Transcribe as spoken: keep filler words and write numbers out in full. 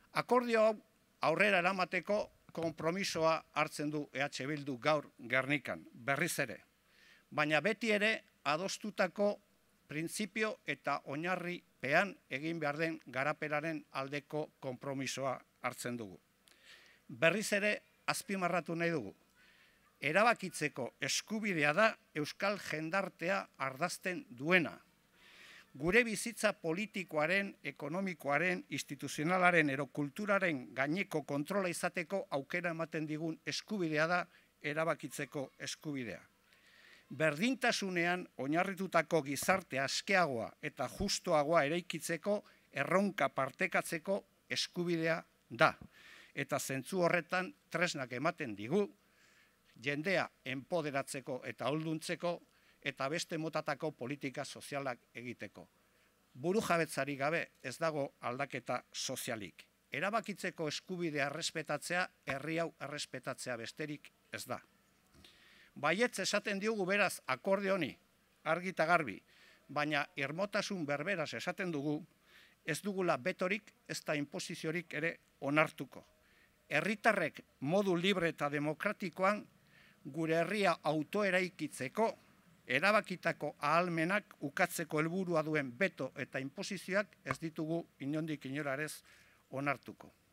Akordio hau aurrera eramateko konpromisoa hartzen du E H Bildu gaur Gernikan, berriz ere. Baina beti ere adostutako printzipio eta oinarripean egin behar den garapenaren aldeko konpromisoa hartzen dugu. Berriz ere azpimarratu nahi dugu. Erabakitzeko eskubidea da euskal jendartea ardazten duena. Gure bizitza politikoaren, ekonomikoaren, instituzionalaren ero kulturaren gaineko kontrola izateko aukera ematen digun eskubidea da erabakitzeko eskubidea. Berdintasunean oinarritutako gizarte askeagoa eta justoagoa eraikitzeko erronka partekatzeko eskubidea da. Eta zentzu horretan tresnak ematen digu, jendea enpoderatzeko eta ahulduntzeko eta beste motatako politika sozialak egiteko. Burujabetzari gabe ez dago aldaketa sozialik. Erabakitzeko eskubidea errespetatzea, herri hau errespetatzea besterik ez da. Baietz esaten diogu beraz akorde honi, argi eta garbi, baina irmotasun berberaz esaten dugu, ez dugula betorik ez da inposiziorik ere onartuko. Herritarrek modu libre eta demokratikoan gure herria autoeraikitzeko erabakitako ahalmenak ukatzeko helburua duen beto eta inposizioak ez ditugu inondik inorarez onartuko.